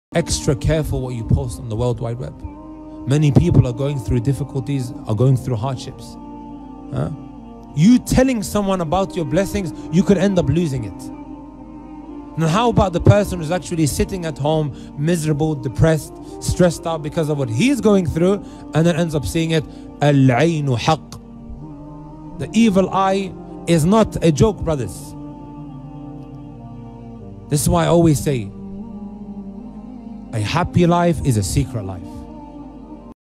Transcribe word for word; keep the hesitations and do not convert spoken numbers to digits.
Extra careful what you post on the World Wide Web. Many people are going through difficulties, are going through hardships. Huh? You telling someone about your blessings, you could end up losing it. Now how about the person who's actually sitting at home, miserable, depressed, stressed out because of what he's going through, and then ends up seeing it? Al-aynu haqq. The evil eye is not a joke, brothers. This is why I always say, a happy life is a secret life.